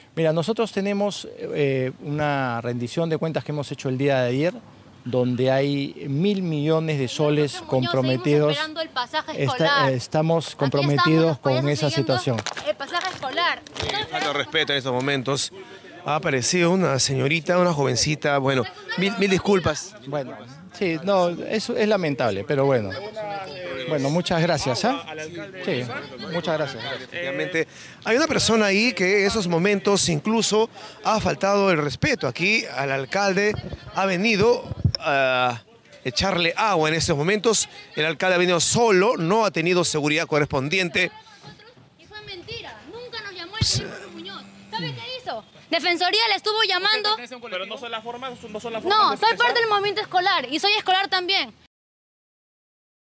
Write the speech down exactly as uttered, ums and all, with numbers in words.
Mira, nosotros tenemos eh, una rendición de cuentas que hemos hecho el día de ayer, donde hay mil millones de soles Muñoz, comprometidos. seguimos esperando el pasaje Está- escolar. eh, estamos Aquí comprometidos estamos, con los esa payasos siguiendo situación. El pasaje escolar. Falta de respeto en estos momentos. Ha aparecido una señorita, una jovencita, bueno, mil, mil disculpas. Bueno, sí, no, eso es lamentable, pero bueno. Bueno, muchas gracias. ¿Ah? Sí, muchas gracias. Efectivamente, hay una persona ahí que en esos momentos incluso ha faltado el respeto. Aquí al alcalde ha venido a echarle agua en estos momentos. El alcalde ha venido solo, no ha tenido seguridad correspondiente. Y fue mentira. Nunca nos llamó el señor Muñoz. ¿Sabe qué hizo? Defensoría le estuvo llamando. Pero no son las formas, no son las formas. No, de soy expresar. parte del movimiento escolar y soy escolar también.